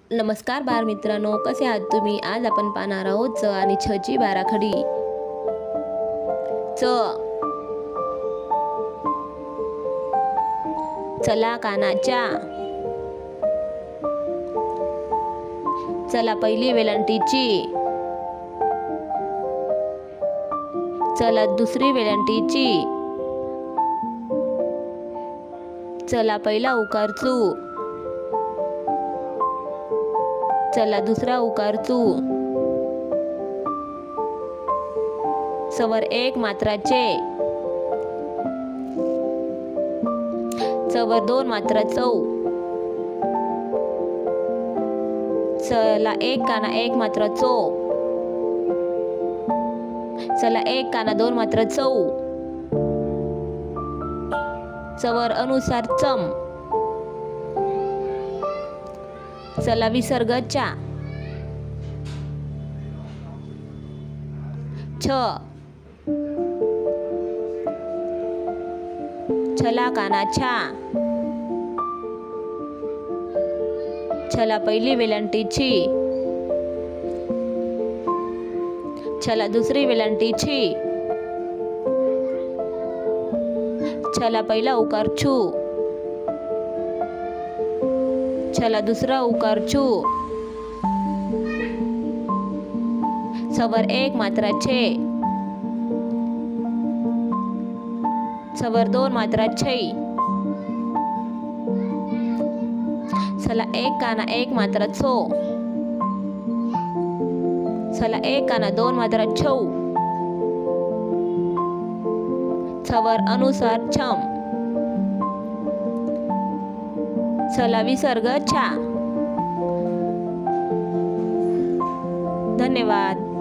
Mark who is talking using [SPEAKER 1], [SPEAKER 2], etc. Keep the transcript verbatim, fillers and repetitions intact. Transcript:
[SPEAKER 1] नमस्कार बालमित्रांनो, कसे आहात तुम्ही? आज आपण पाहणार आहोत च आणि छ ची बाराखडी. च चला कानाच्या. चला पहिली वेलांटीची. चला दुसरी वेलांटीची. चला पहिला उकार चू. चला दुसरा उकार चू. सवर एक मात्राचे. चवर दोन मात्रा चौ. चला एक काना एक मात्रा चो. चला एक काना दोन मात्रा चौ. चवर अनुसार चम. चला विसर्ग चा. छ. छला काना छा. छला पहिली वेलांटीची. छला दुसरी वेलांटीची. छला पहिला उकार छू. छला दुसरा उकार छू. सवर एक मात्रा छे. सवर दोन मात्रा छै. चला एक काना एक मात्रा छो. चला एक काना दोन मात्रा छौ. सवर अनुसार छम. चला विसर्ग छा. धन्यवाद.